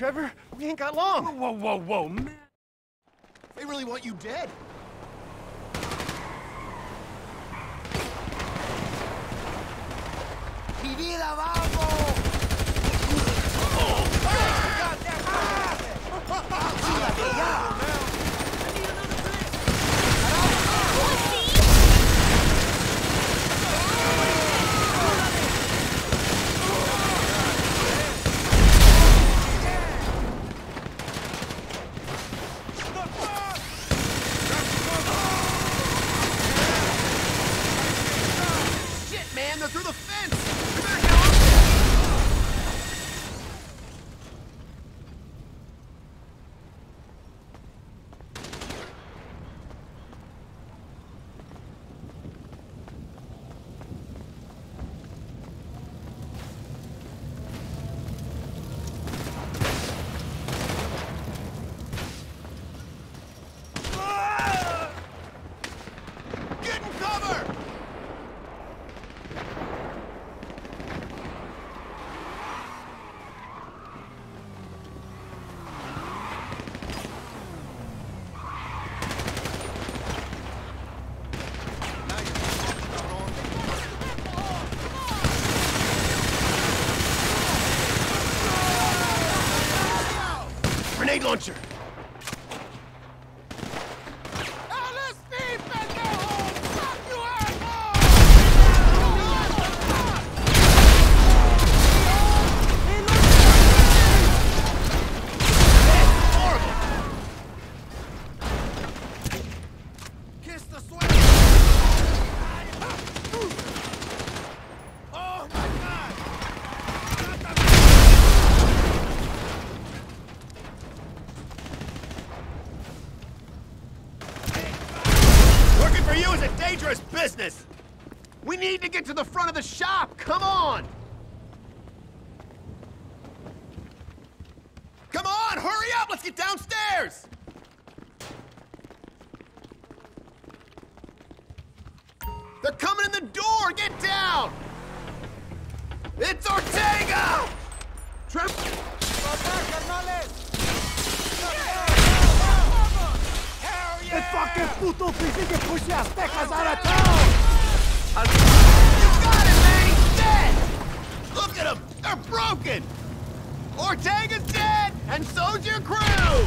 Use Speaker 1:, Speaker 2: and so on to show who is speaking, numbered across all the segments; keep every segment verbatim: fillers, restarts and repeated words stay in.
Speaker 1: Trevor. We ain't got long.
Speaker 2: Whoa, whoa, whoa, man.
Speaker 1: They really want you dead.
Speaker 3: ¡Mi vida, vamos!
Speaker 1: Shit, man, they're through the fence. We better get off Get in cover! Grenade launcher!
Speaker 3: Kiss the sweat! Oh my God!
Speaker 1: Working for you is a dangerous business! We need to get to the front of the shop! Come on! Come on, hurry up! Let's get downstairs! They're coming in the door! Get down! It's Ortega! Trevor!
Speaker 3: ¡El fucking puto piece que push your Aztecas out of town!
Speaker 1: You got it, man! He's dead! Look at them! They're broken! Ortega's dead! And so's your crew!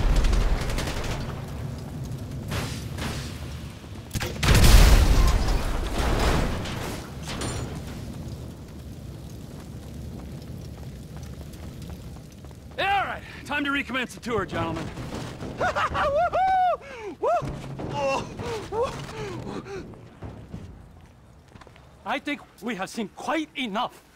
Speaker 2: Yeah, all right. Time to recommence the tour, gentlemen.
Speaker 1: Woohoo! Woo! Oh.
Speaker 2: I think we have seen quite enough.